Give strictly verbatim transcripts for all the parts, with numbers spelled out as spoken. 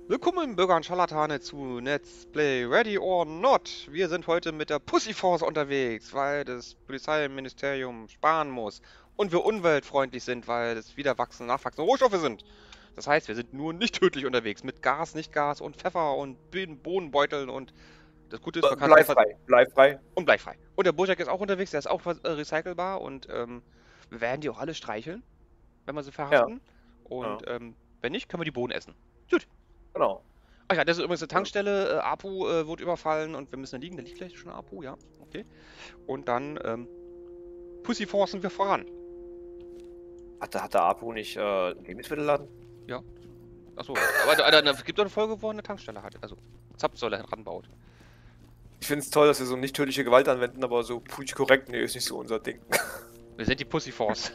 Willkommen Bürger und Scharlatane zu Let's Play Ready or Not. Wir sind heute mit der Pussy Force unterwegs, weil das Polizeiministerium sparen muss. Und wir umweltfreundlich sind, weil es wieder wachsende, nachwachsende Rohstoffe sind. Das heißt, wir sind nur nicht tödlich unterwegs. Mit Gas, nicht Gas und Pfeffer und Bohnenbeuteln und das Gute ist, man kann es einfach... Bleifrei, bleifrei. Und bleifrei. Und der Bojack ist auch unterwegs, der ist auch äh, recycelbar und ähm, wir werden die auch alle streicheln, wenn wir sie Ja, verhaften. Und ja, ähm, wenn nicht, können wir die Bohnen essen. Gut. genau. Ach ja, das ist übrigens eine Ja. Tankstelle. Äh, Apu äh, wurde überfallen und wir müssen da liegen. Da liegt gleich schon Apu, ja. Okay. Und dann ähm, Pussyforcen wir voran. Hatte, hatte Apu nicht äh, einen Lebensmittelladen? Ja. Achso, aber, aber es gibt doch eine Folge, wo er eine Tankstelle hat. Also Zapfsäule ranbaut. Ich finde es toll, dass wir so nicht tödliche Gewalt anwenden, aber so politisch korrekt, nee, ist nicht so unser Ding. Wir sind die Pussyforce.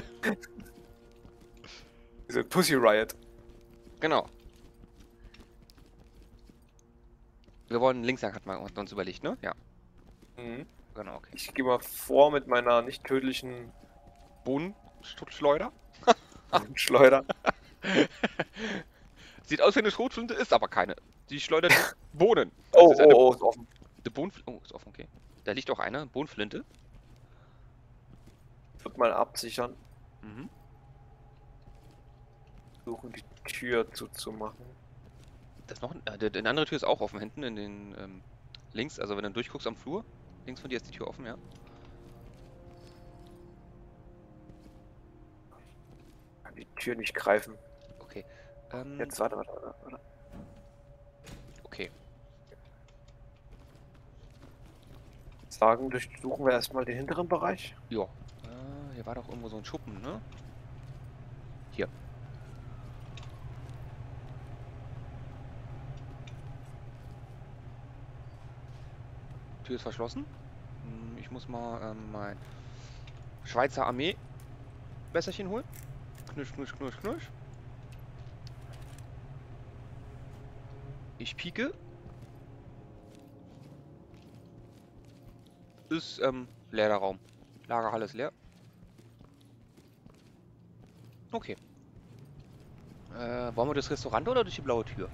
Diese Pussy Riot. Genau. Wir wollen links lang, hat man uns überlegt, ne? Ja. Mhm. Genau, okay. Ich gehe mal vor mit meiner nicht tödlichen Bohnenschleuder. Schleuder. Sieht aus wie eine Schrotflinte, ist aber keine. Die schleudert Bohnen. Oh, Das ist eine, oh, oh, ist offen. eine Bohnenflinte. Oh, ist offen, okay. Da liegt auch eine Bohnenflinte. Ich würde mal absichern. Mhm. Versuchen die Tür zuzumachen. Das noch, äh, die, die andere Tür ist auch offen, hinten in den ähm, links, also wenn du durchguckst am Flur, links von dir ist die Tür offen, ja. Kann die Tür nicht greifen. Okay. Ähm, Jetzt, warte, warte, warte, warte. okay. Sagen, durchsuchen wir erstmal den hinteren Bereich. Ja. Äh, hier war doch irgendwo so ein Schuppen, ne? Hier. Tür ist verschlossen. Hm, ich muss mal ähm, mein Schweizer Armee Messerchen holen. Knusch, knusch, knusch, knusch. Ich pieke. Ist ähm, leer der Raum. Lagerhalle ist leer. Okay. Äh, wollen wir das Restaurant oder durch die blaue Tür?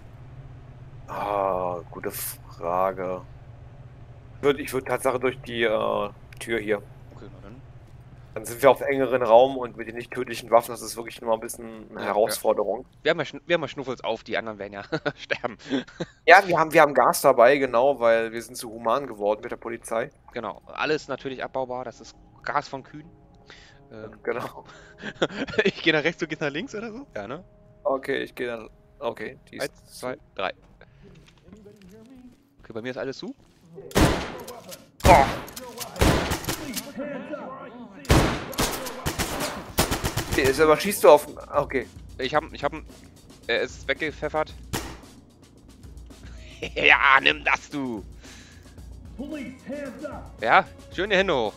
Ah, gute Frage. Ich würde ich würd Tatsache durch die äh, Tür hier. Okay, na dann. Dann sind wir auf engeren Raum und mit den nicht tödlichen Waffen, das ist wirklich immer ein bisschen eine Ja, Herausforderung. Wir haben ja, Schn wir haben ja Schnuffels auf, die anderen werden ja sterben. Ja, wir haben, wir haben Gas dabei, genau, weil wir sind zu human geworden mit der Polizei. Genau. Alles natürlich abbaubar. Das ist Gas von Kühen. Ähm, Genau. ich gehe nach rechts, du gehst nach links oder so? Ja, ne? Okay, ich gehe dann. Okay, die ist Eins, zwei, drei. Okay, bei mir ist alles zu. Oh. Okay, ist aber schießt du auf. Okay. Ich hab, ich hab, er ist weggepfeffert. Ja, nimm das, du. Ja, schöne Hände hoch.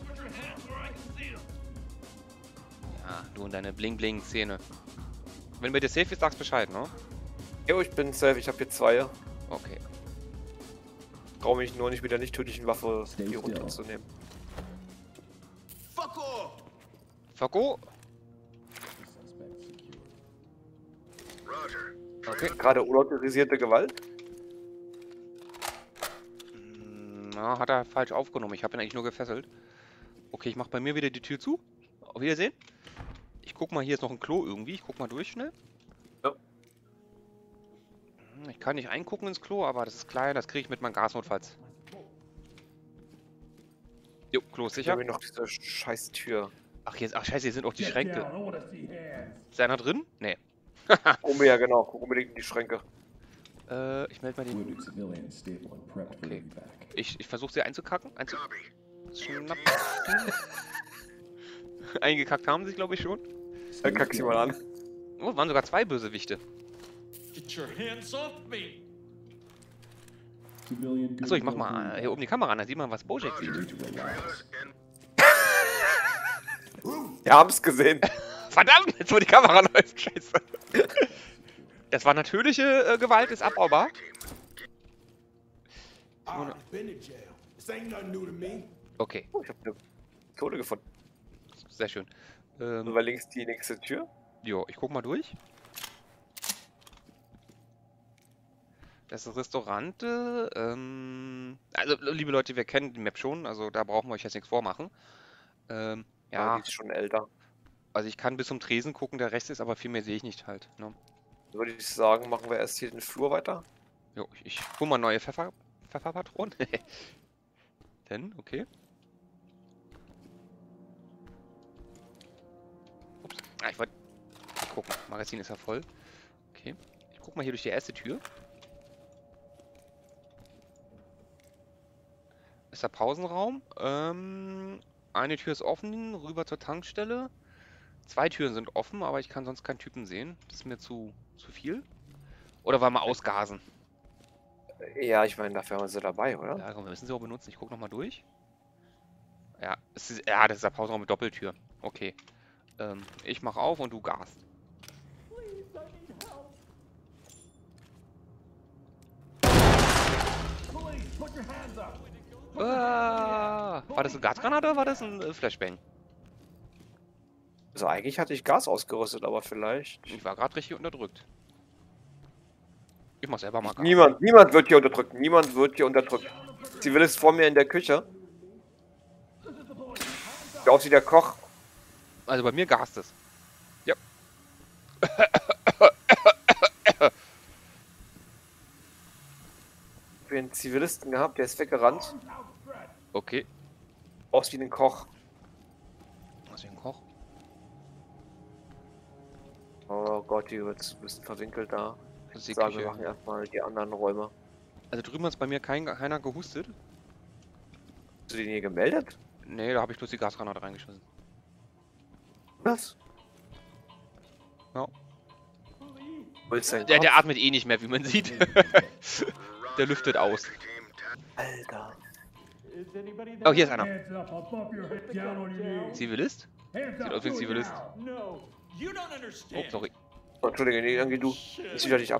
Ja, du und deine Bling-Bling-Szene. Wenn bei dir safe ist, sagst Bescheid, ne? Jo, ich bin safe, ich habe hier zwei. Okay. Traue mich nur nicht mit der nicht tödlichen Waffe hier runterzunehmen. Fako. Okay. Gerade unautorisierte Gewalt. Na, hat er falsch aufgenommen. Ich habe ihn eigentlich nur gefesselt. Okay, ich mache bei mir wieder die Tür zu. Auf Wiedersehen. Ich guck mal, hier ist noch ein Klo irgendwie. Ich guck mal durch schnell. Ja. Ich kann nicht eingucken ins Klo, aber das ist klein. Das kriege ich mit meinem Gas notfalls. Jo, Klo ist Ich sicher. habe noch diese scheiß Tür. Ach, hier ist, ach scheiße, hier sind auch die Schränke. Ist einer drin? Nee. Gucken wir ja genau, gucken unbedingt in die Schränke. Äh, ich melde mal den... Okay. Ich, ich versuche sie einzukacken. Einzu Schnapp. Eingekackt haben sie, glaube ich, schon. Dann kack sie mal an. Oh, waren sogar zwei Bösewichte. Achso, ich mach mal hier oben die Kamera an, da sieht man, was Bojack sieht. Wir haben's gesehen. Verdammt, jetzt wo die Kamera läuft, scheiße. Das war natürliche äh, Gewalt, ist abbaubar. Okay, Oh, ich habe eine Pistole gefunden. sehr schön. Ähm, Und war links die nächste Tür. jo, ich guck mal durch. Das ist Restaurante. Ähm, also, liebe Leute, wir kennen die Map schon, also da brauchen wir euch jetzt nichts vormachen. Ähm, Ja, ja, die ist schon älter. also ich kann bis zum Tresen gucken, der Rest ist, aber viel mehr sehe ich nicht halt. Ne? Würde ich sagen, machen wir erst hier den Flur weiter. Jo, ich, ich hol mal neue Pfeffer, Pfefferpatronen. Denn, okay. Ups. Ah, ich wollte gucken. Magazin ist ja voll. Okay. Ich guck mal hier durch die erste Tür. Ist der Pausenraum. Ähm, eine Tür ist offen, rüber zur Tankstelle. Zwei Türen sind offen, aber ich kann sonst keinen Typen sehen. Das ist mir zu, zu viel. Oder wollen wir ausgasen? Ja, ich meine, dafür haben wir sie dabei, oder? Ja, komm, wir müssen sie auch benutzen. Ich guck nochmal durch. Ja, es ist, ja, das ist der Pausenraum mit Doppeltür. Okay. Ähm, ich mach auf und du gast. Ah, war das ein Gasgranate oder war das ein äh, Flashbang? Also eigentlich hatte ich Gas ausgerüstet, aber vielleicht... Ich war gerade richtig unterdrückt. Ich mach selber mal Gas. Niemand, niemand wird hier unterdrückt. Niemand wird hier unterdrückt. Zivilist vor mir in der Küche. Sieht aus wie der Koch. Also bei mir gast es. Ja. Ich habe einen Zivilisten gehabt, der ist weggerannt. Okay. Aus wie ein Koch. Was für ein Koch? Oh Gott, hier wird es ein bisschen verwinkelt da. Das ist Ich die sage, wir Küche. machen erstmal die anderen Räume. Also drüben hat bei mir kein, keiner gehustet. Hast du den hier gemeldet? Nee, da habe ich bloß die Gasgranate reingeschossen. Was? Ja. Wo ist dein Der, der Kopf? atmet eh nicht mehr, wie man sieht. Der lüftet aus. Alter. Oh, hier ist einer. Zivilist? Sieht aus wie ein Zivilist. Oh, sorry. Oh, Entschuldige, nee, irgendwie du. Ich sicher dich ab.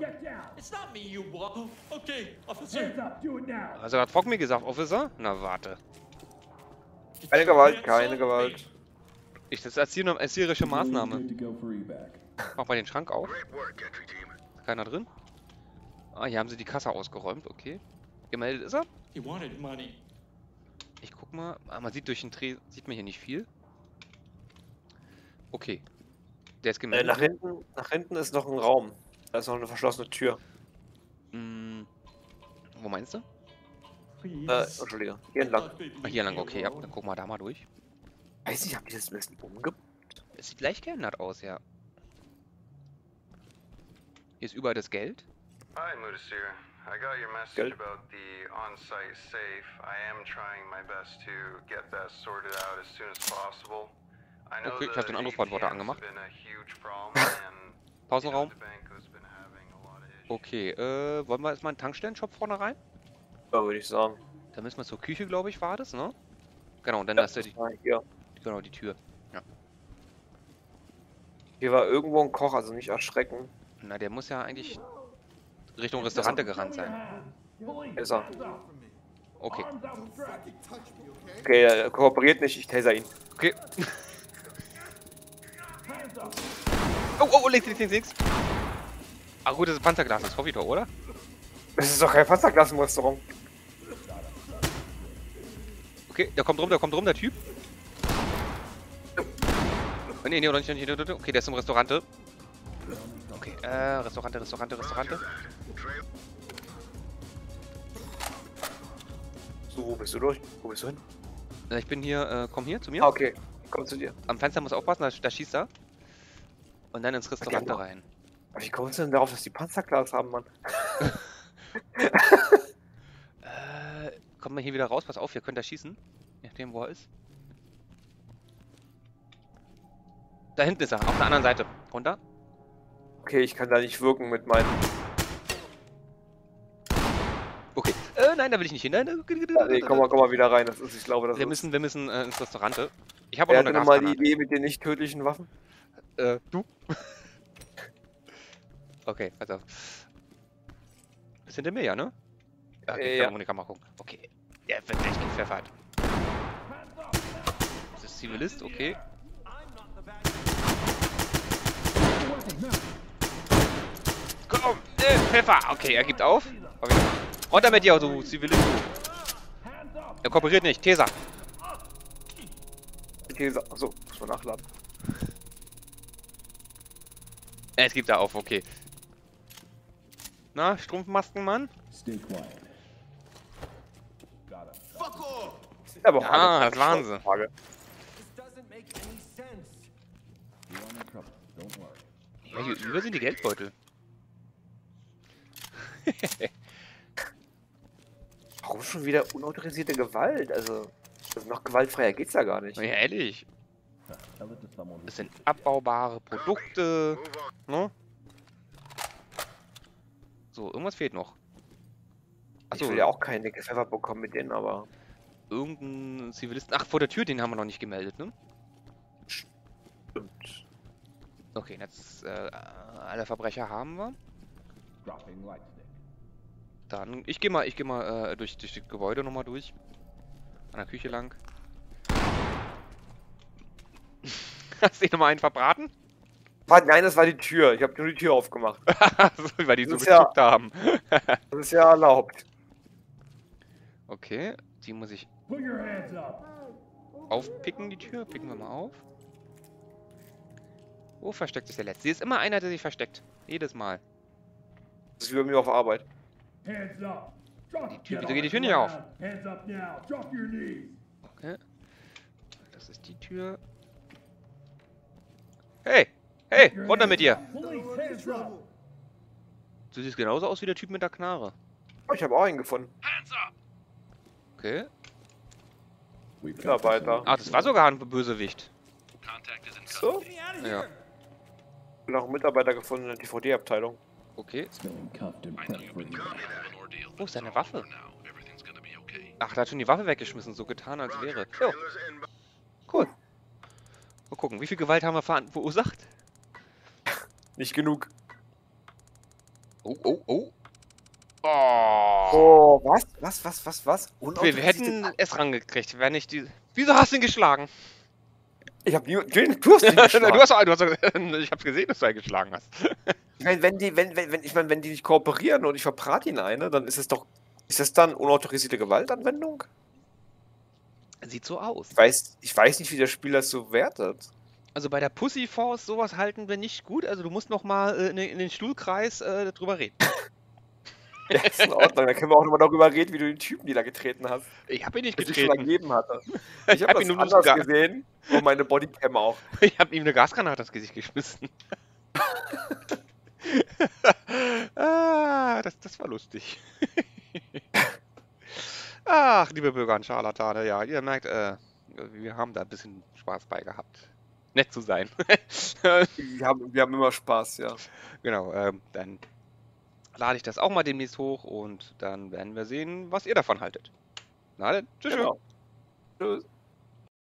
Hast du gerade Fock mir gesagt, Officer? Na, warte. Keine Gewalt, keine Gewalt. Ich, das ist erzieher- eine erzieherische Maßnahme. Mach mal den Schrank auf. Ist keiner drin? Ah, hier haben sie die Kasse ausgeräumt, okay. Gemeldet ist er. Ich guck mal. Ah, man sieht durch den Dreh, sieht man hier nicht viel. Okay. Der ist Äh, gemeldet. nach hinten, nach hinten ist noch ein Raum. Da ist noch eine verschlossene Tür. Hm, wo meinst du? Äh, Entschuldige. Hier entlang. Ah, hier lang, okay, ja. Dann gucken wir da mal durch. Weiß nicht, habt ihr das ein bisschen umgebaut? Es sieht leicht geändert aus, ja. Hier ist überall das Geld. Hi, Mudasir. I got your message Good. about the on-site safe. I am trying my best to get that sorted out as soon as possible. I know Okay, ich hab den Anrufbeantworter A T Ms angemacht. have been a huge problem and, Pausenraum. you know, the bank has been having a lot of issues. Okay, äh, wollen wir jetzt mal einen Tankstellenshop vorne rein? Ja, würde ich sagen. Da müssen wir zur Küche, glaube ich, war das, ne? Genau, und dann Ja, ist ja die, ah, hier. genau, die Tür. Hier war irgendwo ein Koch, also nicht erschrecken. Na, der muss ja eigentlich Richtung Restaurante gerannt sein. Ist er. Okay. Okay, er kooperiert nicht, ich taser ihn. Okay. Oh, oh, oh, links, links, links, links. Ah gut, das ist Panzerglas, das ist Hoffitor, oder? Das ist doch kein Panzerglas im Restaurant. Okay, der kommt rum, der kommt rum, der Typ. Oh, nee, nee, oder nicht, nicht, nicht, nicht. Okay, der ist im Restaurante. Okay, äh, Restaurante, Restaurante, Restaurante. So, wo bist du durch? Wo bist du hin? Äh, Ich bin hier, äh, komm hier zu mir. Ah, okay. Komm zu dir. Am Fenster muss aufpassen, da, da schießt er. Und dann ins Restaurant Okay, rein. Aber wie kommst du denn darauf, dass die Panzerglas haben, Mann? Äh, kommt mal hier wieder raus, pass auf, hier könnt ihr schießen. Je nachdem, wo er ist. Da hinten ist er, auf der anderen Seite. Runter. Okay, ich kann da nicht wirken mit meinen... Okay. Äh, nein, da will ich nicht hin. Nein, nein, Ja, nee, komm mal, komm mal wieder rein. Das ist, ich glaube, das wir ist... müssen, wir müssen äh, ins Restaurant. Ich habe auch Wer noch hatte eine nochmal die Gasgranate. Idee mit den nicht tödlichen Waffen? Äh, du? Okay, pass auf. Ist hinter mir, ja, ne? Ja, Äh, ich ja. kann auch in die Kamera gucken. Okay. Der wird gleich gepfeffert. Das ist Zivilist, okay. Komm, äh, Pfeffer! Okay, er gibt auf. Hab ich. Runter mit dir, du Zivilist. Er kooperiert nicht. Tesa. Käse. Achso, muss man nachladen. Es gibt da auf, okay. Na, Strumpfmaskenmann? Aber auch Ja, alle das waren sie. Frage. Ja, hier über sind die Geldbeutel. Warum schon wieder unautorisierte Gewalt? Also, also noch gewaltfreier geht's ja gar nicht. Ja, ehrlich. Das sind abbaubare Produkte. Ne? So, irgendwas fehlt noch. Ich Achso, will ja auch keine gepfeffert bekommen mit denen, aber... irgendein Zivilisten. Ach, vor der Tür, den haben wir noch nicht gemeldet, ne? Stimmt. Okay, jetzt äh, alle Verbrecher haben wir. Dann, ich gehe mal, ich gehe mal äh, durch, durch das Gebäude nochmal durch. An der Küche lang. Hast du nochmal einen verbraten? Warte, nein, das war die Tür. Ich habe nur die Tür aufgemacht. so, weil die so Das ist ja- gezuckt haben. Das ist ja erlaubt. Okay, die muss ich aufpicken, die Tür. Picken wir mal auf. Wo versteckt sich der Letzte? Hier ist immer einer, der sich versteckt. Jedes Mal. Das ist wie bei mir auf Arbeit. Die Tür, wieso geht die Tür nicht auf? Okay. Das ist die Tür. Hey! Hey! Runter mit dir! Du siehst genauso aus wie der Typ mit der Knarre. Oh, ich habe auch einen gefunden. Okay. Mitarbeiter. Ah, das war sogar ein Bösewicht. So? Ja. Ich habe noch einen Mitarbeiter gefunden in der D V D-Abteilung. Okay. Wo ist deine Waffe? Ach, der hat schon die Waffe weggeschmissen, so getan, als wäre. Jo. Cool. Mal gucken, wie viel Gewalt haben wir ver verursacht? Nicht genug. Oh, oh, oh. Oh. Oh, was? Was, was, was, was? Wir, wir hätten es rangekriegt, wenn nicht die... Wieso hast du ihn geschlagen? Ich hab nie... Jane, du hast ihn geschlagen. du hast, du hast, ich hab's gesehen, dass du ihn geschlagen hast. Wenn, wenn die, wenn, wenn, wenn, ich meine, wenn die nicht kooperieren und ich verbrate ihn eine, dann ist es doch... Ist das dann unautorisierte Gewaltanwendung? Sieht so aus. Ich weiß, ich weiß nicht, wie der Spieler es so wertet. Also bei der Pussy Force, sowas halten wir nicht gut. Also du musst noch mal äh, in, in den Stuhlkreis äh, drüber reden. Ja, ist in Ordnung. Da können wir auch nochmal darüber reden, wie du den Typen, die da getreten hast. Ich habe ihn nicht Das ich schon getreten. ergeben hatte. Ich Ich hab habe ihn das nur anders sogar- gesehen und meine Bodycam auch. Ich habe ihm eine Gasgranate ins Gesicht geschmissen. ah, das, das war lustig. Ach, liebe Bürger und Scharlatane, ja, ihr merkt, äh, wir haben da ein bisschen Spaß bei gehabt. Nett zu sein. Wir haben, wir haben immer Spaß, ja. Genau, ähm, dann lade ich das auch mal demnächst hoch und dann werden wir sehen, was ihr davon haltet. Na dann, tschüss. Genau. Tschüss.